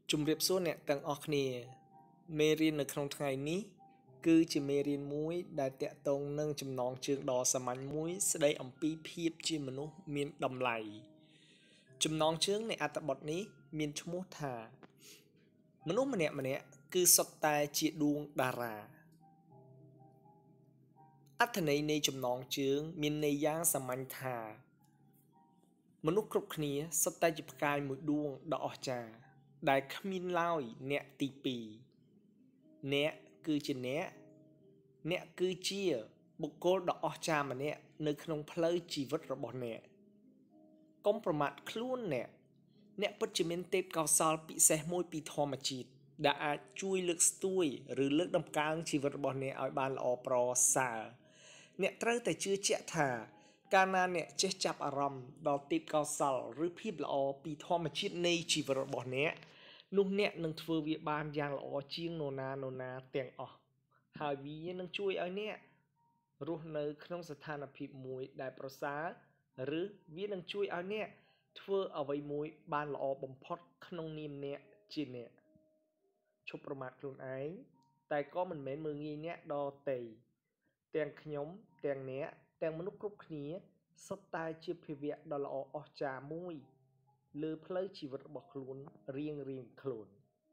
จุ่มเรียบส่วนเนี่ยต่างออกเนี่ยเมรีนในครั้งไงนี้คือจะเมรีนมุ้ยได้แตะตรงนั่งจำนองเชิงดอสมัยมุ้ยแสดงอัมพีเพียบจีมนุษย์มีดำไหลจำนองเชิงในอัตบทนี้มีชมุธามนุษย์มันเนี่ยคือสไตล์จีดวงดาราอัตในจำนองเชิงมีในย่างสมัยธามนุษย์ครบเนี้ยสไตล์จิบกายมือดวงดอกจาได้ขมิ้นเล่าเนี่ยตีปีเนี่ยคือจีเนี่ยคือเจียบุคคลดอกจามันเนี่ยในขนมเพลย์ชีวิตระบบเนี่ยก้มประมาทคลุ้นเนี่ยปัจจุบันเต็บเกาซาลปีเสมวยปีทอมาจีดได้อาจช่วยเลือกสตุยหรือเลือกดำกลางชีวิตระบบเนี่ยเอาบานละอปรอสาเนี่ยเตอแต่ชื่อเจ้าถ่าการนั้นเนี่ยจะจับอารมณ์ดอติดเกาซาลหรือพีบละอปีทอมาจีดในชีวิตระบบเนี่ยนุ่งเนี่ยนึงทวีบานยางละอเชียงโนนาเตียงออกหาวีนึงช่วยเอาเนี่ยรู้ในขนมสถานพิบมวยได้ประสาหรือวีนึงช่วยเอาเนี่ยทั่วเอาไว้มวยบานละอบมพอดขนมนิมเนี่ยจีเนี่ยชุบประมาทกลุ่นไอแต่ก็มันเหม็นมืองี้เนี่ยดอเตยเตียงขยมเตียงเนี่ยเตียงมนุษย์กรุ๊ปนี้สไตล์จีพิเวะดอละออจามวยเลือเพลย์ชีวิตบอกคลุนเรียงคลุน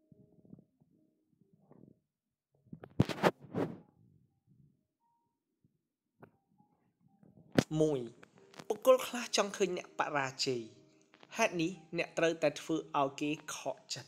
มวยปกติคลาจังเคยเนี่ยปราจีฮะนี้เนี่ยเตยแต่ฝืนเอาเกขอจัด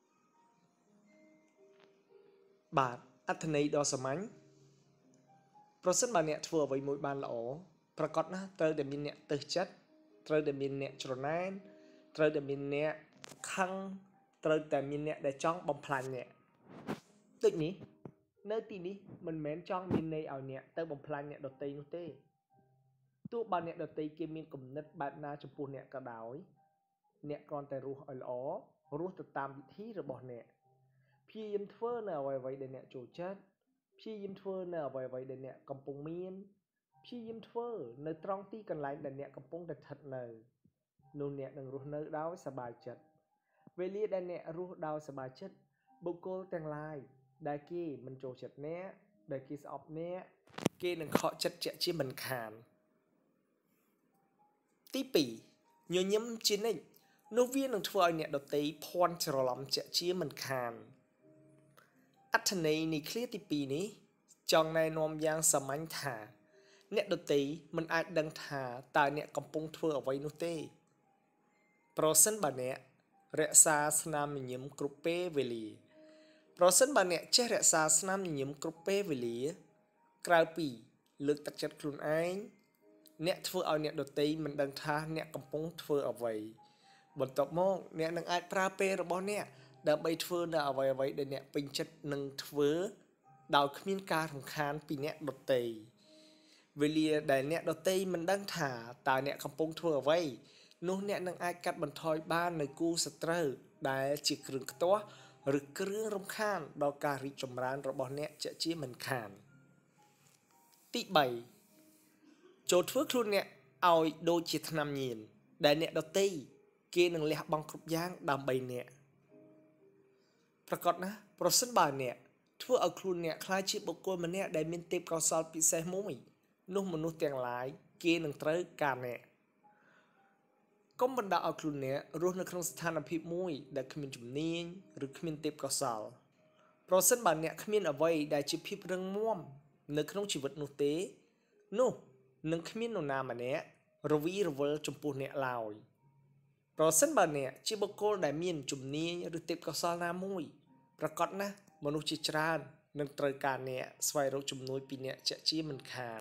บาทอัตนัยดอสมัยเพราะฉะนั้นบาเนี่ยทัวร์ไว้มวยบานละอประกอบนะเตยเดมินเนี่ยเตยจัดเตยเดมินเนี่ยจรนันเตยเดมินเนี่ยคังเตยเดมินเนี่ยได้จ้องบอมพลันเนี่ยตึกนี้เนื้อตีนี้มันเหม็นจ้องมินในเอาเนี่ยเตยบอมพลันเนี่ยดอตีนุเต้ตัวบานเนี่ยดอตีเกมินกลุ่มนัดบาดนาจมพูเนี่ยกระดาวเนี่ยก่อนแต่รู้อ๋อรู้ติดตามที่ระบบเนี่ยพี่ยิมเฟอร์เนี่ยไว้เดเนี่ยโจจัดพี่ยิมเฟอร์เนี่ยไว้เดเนี่ยกำปงมีนพี่ยิมเฟอร์ในตรองตีกันไลน์เดเนี่ยกำปงเด็ดถัดเนยนู่นเนี่ยหนึ่งรู้เนื้อดาวสบายจัดเวลีเดเนี่ยรู้ดาวสบายจัดบุกโกลแต่งลายได้กี้มันโจจัดเนี่ยได้กี้สอบเนี่ยกี้หนึ่งเคาะจัดเจ๊ชี้มันขานตีปีโยยิ้มจีนนี่นกเวียนหนึ่งทัวร์เนี่ยดตีพรฉลองเจ๊ชี้มันขานอัธนัยในเคลียร์ตีปีนี้จองในนอมยางสมัยถาเนี่ยดตีมันอาจดังถาตาเนี่ยกำปงทัวร์เอาไว้นุเต้โปรเซนบาเนี่ยเรศาสนามยิมกรุปเป้เวลีโปรเซนบาเนี่ยเจเรศาสนามยิมกรุปเป้เวลีกลายปีเลือกตัดจัดกลุ่นไอเนี่ยทัวร์เอาเนี่ยดตีมันดังถาเนี่ยกำปงทัวร์เอาไว้บนตบมองเนี่ยนังอาจปราเประบอเนี่ยดาวใบทัวร์ดาวไว้เดี๋ยวเนี่ยเป็นจัดหนึ่งทัวร์ดาวขมิ้นการของคานปีเนี่ยดตีเวลีเดี๋ยวเนี่ยดตีมันดังถาตาเนี่ยกำปงทัวร์ไว้นู้นเนี่ยนังอาจกัดบันทอยบ้านในกูสตร์ได้จีกรึงตัวหรือเครื่องรำคาญดาวการิจมรานระบอเนี่ยจะชี้มันขานตีใบโจทย์ฟื้นครุนเนี่ยเอาโดยจิตนำยินได้เนี่ยดตีเกณฑ์หนึ่งเลี้ยบังครบย่างดำใบเนี่ยประกอบนะโปรเซนบาเนี่ยทั่วเอาครูเนี่ยคล้ายชิบบุกโกมันเนี่ยได้มีเต็มกอซอลปิเซมุยนุ่มมนุษย์อย่างหลายเกณฑ์หนึ่งเตอร์การเนี่ยก็บรรดาเอาครูเนี่ยรู้ในครั้งสถานพิมุยได้ขมิ้นจุ่มนิ่งหรือขมิ้นเต็มกอซอลโปรเซนบาเนี่ยขมิ้นเอาไว้ได้ชิบพิบเรื่องม่วมในครั้งชีวิตนุเตนู่หนึ่งขมิ้นนุนามันเนี่ยระวีระเวลจุ่มปูเนี่ยลอยโปรเซนบาเนี่ยชิบบุกโกได้มีนจุ่มนิ่งหรือเต็มกอซอลนามุยประกอบนะมนุษย์จิตรานนึงตรการเนี่ยสวายเราจุ่มนุยปีเนี่ยจะชี้มันคาน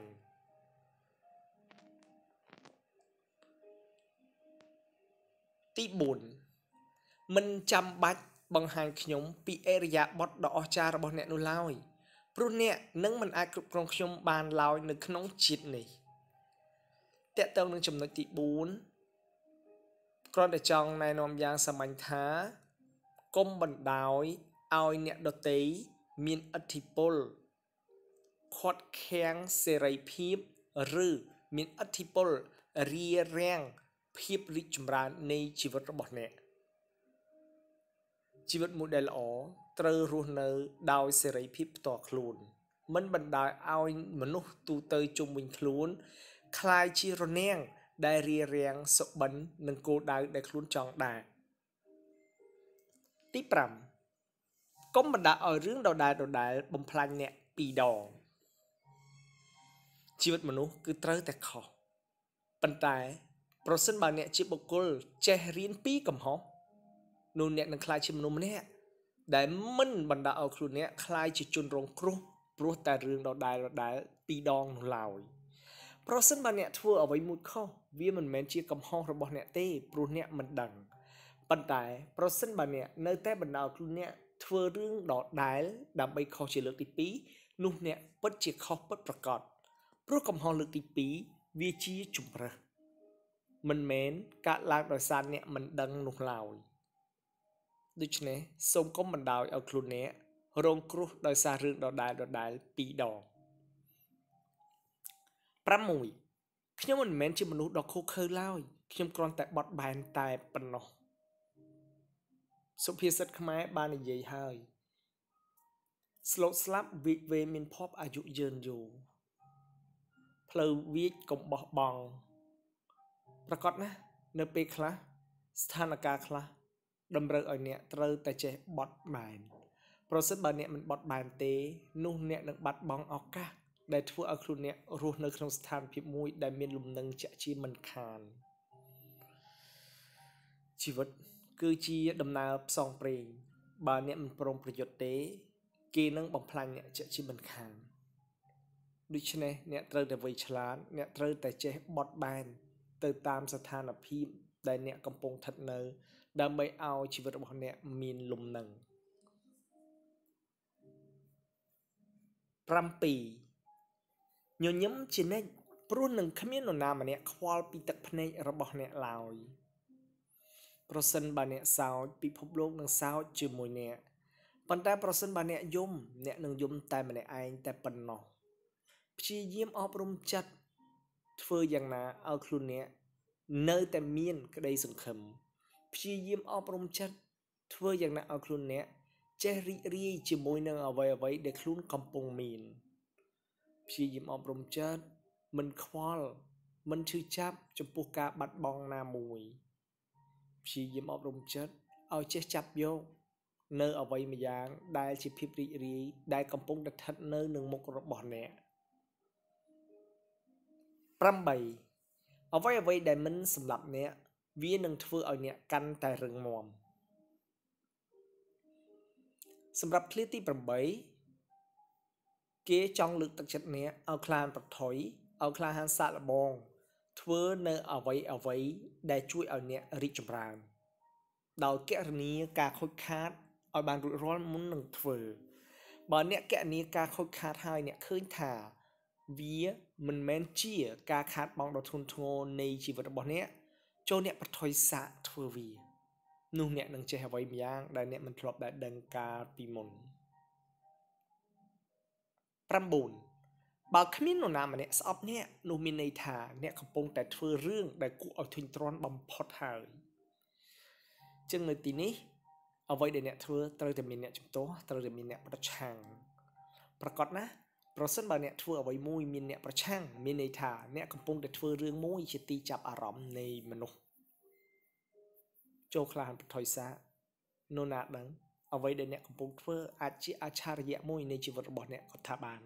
ตีบุญมันจำบัดบังหางขยมปีเอริยาบดดอกจาระบเนี่ยนุลอยปรุเนี่ยนึงมันอาจกรุบกรองขยมบานลอยนึกขนมจิตนี่แต่เติมนึงจำนวนตีบุญกรอนแต่จองในนอมยางสมัยท้าก้มบันดาวเอาเนี่ยดตีมีนอธิปลขอดแข็งเสรีพีบหรือมีนอธิปลเรียแรงพีบริจมรานในชีวิตระบบเนี่ยជីវិតមួយដែលល្អត្រូវរស់នៅដោយសេរីភាពផ្ទាល់ខ្លួនមិនបណ្ដោយឲ្យមនុស្សទូទៅជុំវិញខ្លួនคล้ายជារនាំងដែលរារាំងសុបិននិងគោលដៅដែលខ្លួនចង់ដែរទី5កុំបណ្ដោយឲ្យរឿងដដែលបំផ្លាញអ្នកពីរដងជីវិតមនុស្សគឺត្រូវតែខុសប៉ុន្តែប្រសិនបើអ្នកជាបុគ្គលចេះរៀនពីកំហុសនោះអ្នកនឹងក្លាយជាមនុស្សម្នាក់ដែលមិនបណ្ដោយឲ្យខ្លួនអ្នកក្លាយជាជនរងគ្រោះព្រោះតែរឿងដដែលពីរដងនោះឡើយប្រសិនបើអ្នកធ្វើអ្វីមួយខុសវាមិនមែនជាកំហុសរបស់អ្នកទេព្រោះអ្នកមិនដឹងប៉ុន្តែប្រសិនបើអ្នកនៅតែបណ្ដោយខ្លួនអ្នកធ្វើរឿងដដែលដើម្បីខុសជាលើកទី2នោះអ្នកពិតជាខុសពិតប្រាកដព្រោះកំហុសលើកទី2វាជាជំរើសមិនមែនកើតឡើងដោយសារអ្នកមិនដឹងនោះឡើយដូច្នេះសូមកុំបណ្ដោយឲ្យខ្លួនអ្នករងគ្រោះដោយសាររឿងដដែលពីរដង6ខ្ញុំមិនមែនជាមនុស្សដ៏ឃោរឃៅឡើយខ្ញុំគ្រាន់តែបត់បែនតែប៉ុណ្ណោះសុភាសិតខ្មែរបាននិយាយហើយស្លូតស្លាប់វិវេមានភពអាយុយឺនយូរផ្លូវវាចកុំបោះបង់ប្រកបណាស់នៅពេលខ្លះស្ថានភាពខ្លះតម្រូវឲ្យអ្នកត្រូវតែចេះបត់បែនប្រសិនបើអ្នកមិនបត់បែនទេនោះអ្នកនឹងបាត់បង់ឱកាសដែលធ្វើឲ្យខ្លួនអ្នករស់នៅក្នុងស្ថានភាពមួយដែលមានលំនឹងជាក់ជាមិនខានជីវិតគឺជាដំណើរផ្សងព្រេងបើអ្នកមិនប្រុងប្រយ័ត្នទេគេនឹងបំផ្លាញអ្នកជាក់ជាមិនខានដូច្នេះអ្នកត្រូវតែវៃឆ្លាតអ្នកត្រូវតែចេះបត់បែនទៅតាមស្ថានភាពដែលអ្នកកំពុងស្ថិតនៅដើម្បីឲ្យជីវិតរបស់អ្នកមានលំនឹង7ញញឹមជានិច្ចព្រោះនឹងគ្មាននរណាម្នាក់ខ្វល់ពីទឹកភ្នែករបស់អ្នកឡើយប្រសិនបើអ្នកសោចពិភពលោកនឹងសោចជាមួយអ្នកប៉ុន្តែប្រសិនបើអ្នកយំអ្នកនឹងយំតែម្នាក់ឯងតែប៉ុណ្ណោះព្យាយាមអប់រំចិត្តធ្វើយ៉ាងណាឲ្យខ្លួនអ្នកនៅតែមានក្តីសង្ឃឹមព្យាយាមអប់រំចិត្តធ្វើយ៉ាងណាឲ្យខ្លួនអ្នកចេះរីករាយជាមួយនឹងអ្វីដែលខ្លួនកំពុងមានព្យាយាមអប់រំចិត្តមិនខ្វល់មិនឈឺចាប់ចំពោះការបាត់បង់ណាមួយព្យាយាមអប់រំចិត្តឲ្យចេះចាប់យកនៅអ្វីម្យ៉ាងដែលជាភាពរីករាយដែលកំពុងស្ថិតនៅនឹងមុខរបស់អ្នក8អ្វីដែលមិនសម្រាប់អ្នកវានឹងធ្វើឲ្យអ្នកកាន់តែរឹងមាំសម្រាប់ឃ្លាទី8គេចង់លើកទឹកចិត្តអ្នកឲ្យក្លាហានប្រថុយឲ្យក្លាហានសាកល្បងធ្វើនៅអ្វីដែលជួយឲ្យអ្នករីកចម្រើនដោយគណនាការខូចខាតឲ្យបានរួចរាល់មុននឹងធ្វើបើអ្នកគណនាការខូចខាតហើយអ្នកឃើញថាវាមិនមែនជាការខាតបង់ដ៏ធ្ងន់ធ្ងរនៃជីវិតរបស់អ្នកចូលអ្នកប្រថុយសាកធ្វើវានោះអ្នកនឹងចេះអ្វីម្យ៉ាងដែលអ្នកមិនធ្លាប់ដែលដឹងកាលពីមុន9បើគ្មាននរណាម្នាក់ស្អប់អ្នកនោះមានន័យថាអ្នកកំពុងតែធ្វើរឿងដែលគួរឲ្យធុញទ្រាន់បំផុតហើយចឹងនៅទីនេះអ្វីដែលអ្នកធ្វើត្រូវតែមានអ្នកជំទាស់ត្រូវតែមានអ្នកប្រឆាំងប្រកបណាប្រសិនបើអ្នកធ្វើអ្វីមួយមានអ្នកប្រឆាំងមានន័យថាអ្នកកំពុងតែធ្វើរឿងមួយជាទីចាប់អារម្មណ៍នៃមនុស្សចូលក្លាហានប្រថុយសានរណាដឹងអ្វីដែលអ្នកកំពុងធ្វើអាចជាអច្ឆរិយៈមួយនៃជីវិតរបស់អ្នកក៏ថាបាន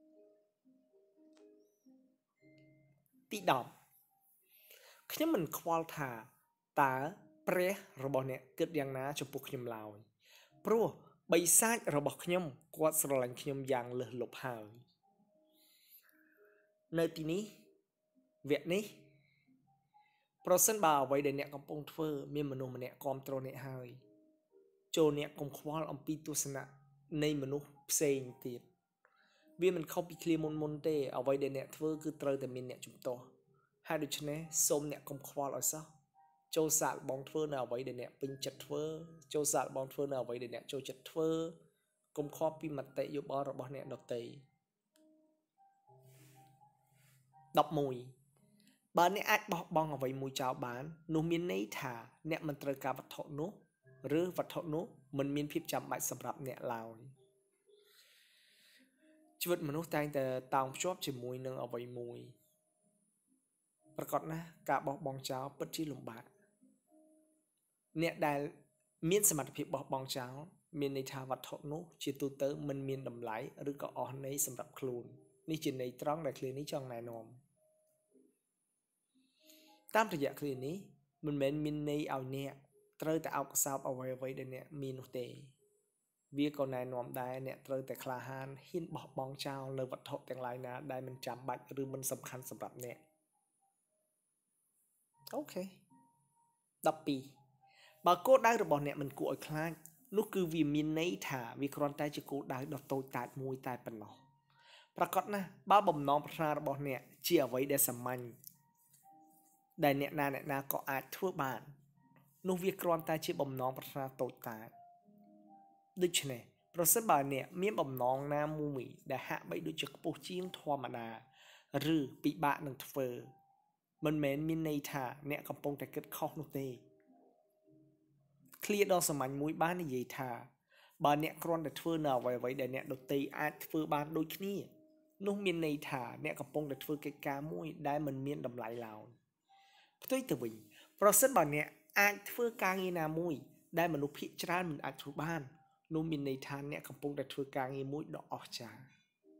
ទី10ខ្ញុំមិនខ្វល់ថាតើព្រះរបស់អ្នកគិតយ៉ាងណាចំពោះខ្ញុំឡើយព្រោះបិសាចរបស់ខ្ញុំគាត់ស្រឡាញ់ខ្ញុំយ៉ាងលើសលប់ហើយនៅទីនេះវគ្គនេះប្រសិនបើអ្វីដែលអ្នកកំពុងធ្វើមានមនុស្សម្នាក់គាំទ្រអ្នកហើយចូលអ្នកកុំខ្វល់អំពីទស្សនៈនៃមនុស្សផ្សេងទៀតវាមិនខុសពីឃ្លាមុនទេអ្វីដែលអ្នកធ្វើគឺត្រូវតែមានអ្នកជំទាស់ហើយដូច្នេះសូមអ្នកកុំខ្វល់ឲ្យសោះចូលសាកល្បងធ្វើនៅអ្វីដែលអ្នកពេញចិត្តធ្វើចូលសាកល្បងធ្វើនៅអ្វីដែលអ្នកចូលចិត្តធ្វើកុំខកពីមតិយោបល់របស់អ្នកដទៃ11បើអ្នកអាចបោះបង់អ្វីមួយចោលបាននោះមានន័យថាអ្នកមិនត្រូវការវត្ថុនោះឬវត្ថុនោះមិនមានភាពចាំបាច់សម្រាប់អ្នកឡើយជីវិតមនុស្សតែងតែតោងភ្ជាប់ជាមួយនឹងអ្វីមួយប្រកបណាស់ការបោះបង់ចោលពិតជាលំបាកអ្នកដែលមានសមត្ថភាពបោះបង់ចោលមានន័យថាវត្ថុនោះជាទូទៅមិនមានតម្លៃឬក៏អស់ន័យសម្រាប់ខ្លួននេះជាន័យត្រង់ដែលឃ្លានេះចង់ណែនាំតាមរយៈឃ្លានេះមិនមែនមានន័យឲ្យអ្នកត្រូវតែអោបកសោបអ្វីដែលអ្នកមាននោះទេវាក៏ណែនាំដែរអ្នកត្រូវតែក្លាហានហ៊ានបោះបង់ចោលនៅវត្ថុទាំងឡាយណាដែលមិនចាំបាច់ឬមិនសំខាន់សម្រាប់អ្នកអូខេ12បើគោលដៅរបស់អ្នកមិនគួរឲ្យខ្លាចនោះគឺវាមានន័យថាវាគ្រាន់តែជាគោលដៅដ៏តូចតាចមួយតែប៉ុណ្ណោះប្រកបណាស់បើបំណងប្រាថ្នារបស់អ្នកជាអ្វីដែលសាមញ្ញដែលអ្នកណាក៏អាចធ្វើបាននោះវាគ្រាន់តែជាបំណងប្រាថ្នាតូចតាចដូច្នេះប្រសិនបើអ្នកមានបំណងណាមួយដែលហាក់បីដូចជាខ្ពស់ជាងធម្មតាឬពិបាកនឹងធ្វើមិនមែនមានន័យថាអ្នកកំពុងតែគិតខុសនោះទេឃ្លាដ៏សាមញ្ញមួយបាននិយាយថាបើអ្នកគ្រាន់តែធ្វើនៅអ្វីដែលអ្នកដទៃអាចធ្វើបានដូចគ្នានោះមានន័យថាអ្នកកំពុងតែធ្វើកិច្ចការមួយដែលមិនមានតម្លៃឡើយផ្ទុយទៅវិញប្រសិនបើអ្នកអាចធ្វើការងារណាមួយដែលមនុស្សភាគច្រើនមិនអាចធ្វើបាននោះមានន័យថាអ្នកកំពុងតែធ្វើការងារមួយដ៏អស្ចារ្យ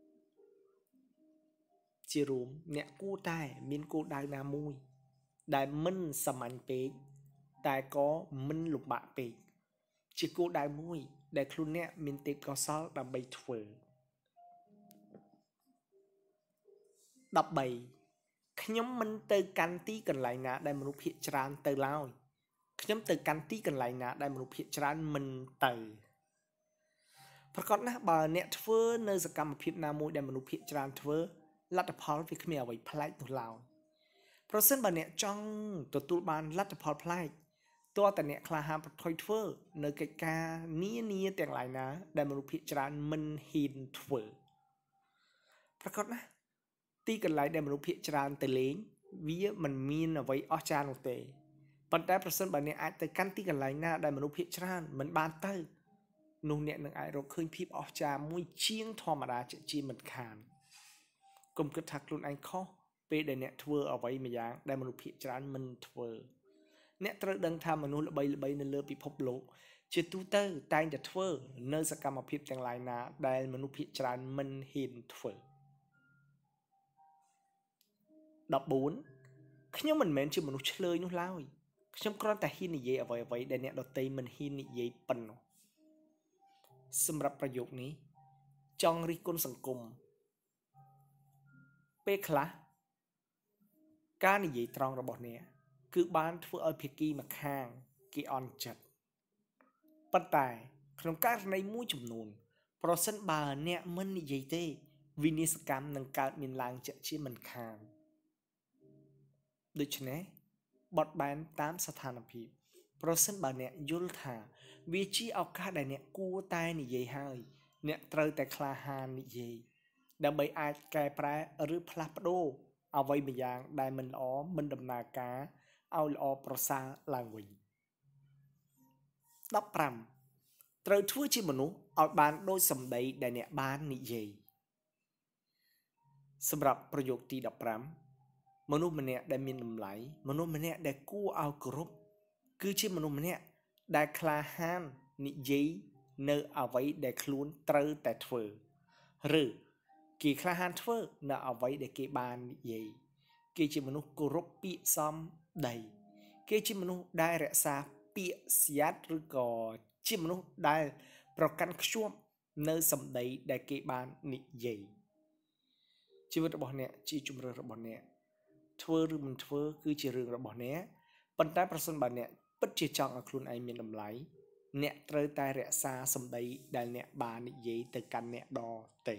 ជារួមអ្នកគួរតែមានគោលដៅណាមួយដែលមិនសាមញ្ញពេកតែក៏មិនលំបាកពេកជាគោលដៅមួយដែលខ្លួនអ្នកមានទេពកោសល្យដើម្បីធ្វើ13ខ្ញុំមិនទៅកាន់ទីកន្លែងណាដែលមនុស្សភាគច្រើនទៅឡើយខ្ញុំទៅកាន់ទីកន្លែងណាដែលមនុស្សភាគច្រើនមិនទៅប្រកបណាស់បើអ្នកធ្វើនៅសកម្មភាពណាមួយដែលមនុស្សភាគច្រើនធ្វើលទ្ធផលវាគ្មានអ្វីប្លែកនោះឡើយប្រសិនបើអ្នកចង់ទទួលបានលទ្ធផលប្លែកតើតើអ្នកក្លាហានប្រថុយធ្វើនៅកិច្ចការនានាទាំងឡាយណាដែលមនុស្សភាគច្រើនមិនហ៊ានធ្វើប្រកបណាស់ទីកន្លែងដែលមនុស្សភាគច្រើនទៅលេងវាមិនមានអ្វីអស្ចារ្យនោះទេប៉ុន្តែប្រសិនបើអ្នកអាចទៅកាន់ទីកន្លែងណាដែលមនុស្សភាគច្រើនមិនបានទៅនោះអ្នកនឹងអាចរកឃើញភាពអស្ចារ្យមួយជាងធម្មតាជាមិនខានកុំគិតថាខ្លួនឯងខុសពេលដែលអ្នកធ្វើអ្វីម្យ៉ាងដែលមនុស្សភាគច្រើនមិនធ្វើអ្នកត្រូវដឹងថាមនុស្សល្បីៗនៅលើពិភពលោកជាទូទៅតែងតែធ្វើនៅសកម្មភាពទាំងឡាយណាដែលមនុស្សភាគច្រើនមិនហ៊ានធ្វើ14ខ្ញុំមិនមែនជាមនុស្សឆ្លើយនោះឡើយខ្ញុំគ្រាន់តែហ៊ាននិយាយអ្វីដែលអ្នកដទៃមិនហ៊ាននិយាយប៉ុណ្ណោះសម្រាប់ប្រយោគនេះចង់រិះគន់សង្គមពេលខ្លះការនិយាយត្រង់របស់អ្នកគឺបានធ្វើឲ្យភាគីម្ខាងគេអន់ចិត្តប៉ុន្តែក្នុងករណីមួយចំនួនប្រសិនបើអ្នកមិននិយាយទេវិនាសកម្មនឹងកើតមានឡើងជាមិនខានដូច្នេះបត់បែនតាមស្ថានភាពប្រសិនបើអ្នកយល់ថាវាជាឱកាសដែលអ្នកគួរតែនិយាយហើយអ្នកត្រូវតែក្លាហាននិយាយដើម្បីអាចកែប្រែឬផ្លាស់ប្ដូរអ្វីម្យ៉ាងដែលមិនល្អមិនដំណើរការឲ្យល្អប្រសើរឡើងវិញ15ត្រូវធ្វើជាមនុស្សឲ្យបានដូចសម្ដីដែលអ្នកបាននិយាយសម្រាប់ប្រយោគទី15មនុស្សម្នាក់ដែលមានតម្លៃមនុស្សម្នាក់ដែលគួរឲ្យគោរពគឺជាមនុស្សម្នាក់ដែលក្លាហាននិយាយនៅអ្វីដែលខ្លួនត្រូវតែធ្វើឬគេក្លាហានធ្វើនៅអ្វីដែលគេបាននិយាយគេជាមនុស្សគោរពពាក្យសម្ដីគេជាមនុស្សដែលរក្សាពាក្យស្យាត់ឬក៏ជាមនុស្សដែលប្រកាន់ខ្ជាប់នៅសម្ដីដែលគេបាននិយាយជីវិតរបស់អ្នកជាជំរឿនរបស់អ្នកធ្វើឬមិនធ្វើគឺជារឿងរបស់អ្នកប៉ុន្តែប្រសិនបើអ្នកពិតជាចង់ឲ្យខ្លួនឯងមានតម្លៃអ្នកត្រូវតែរក្សាសម្ដីដែលអ្នកបាននិយាយទៅកាន់អ្នកដទៃ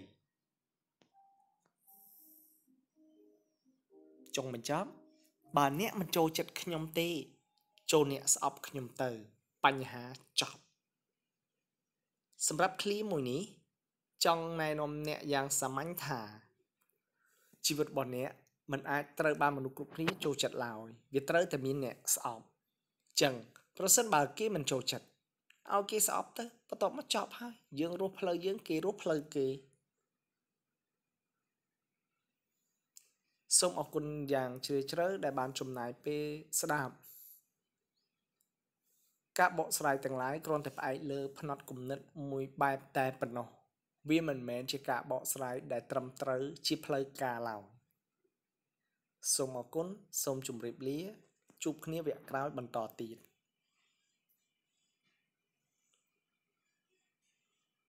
ចុងបញ្ចប់បើអ្នកមិនចូលចិត្តខ្ញុំទេចូលអ្នកស្អប់ខ្ញុំទៅបញ្ហាចប់សម្រាប់ឃ្លាមួយនេះចង់ណែនាំអ្នកយ៉ាងសាមញ្ញថាជីវិតរបស់អ្នកមិនអាចត្រូវបានមនុស្សគ្រប់គ្នាចូលចិត្តឡើយវាត្រូវតែមានអ្នកស្អប់ចឹងប្រសិនបើគេមិនចូលចិត្ត ao kia sọp tới bắt đầu mất chọp hơi dương rút phơi dương kia rút phơi kiaសូមអរគុណយ៉ាងជ្រាលជ្រៅដែលបានចំណាយពេលស្ដាប់ការបកស្រាយទាំងឡាយគ្រាន់តែផ្អែកលើផ្នត់គំនិតមួយបែបតែប៉ុណ្ណោះវាមិនមែនជាការបកស្រាយដែលត្រឹមត្រូវជាផ្លូវការឡើយសូមអរគុណសូមជម្រាបលាជួបគ្នាវគ្គក្រោយបន្តទៀត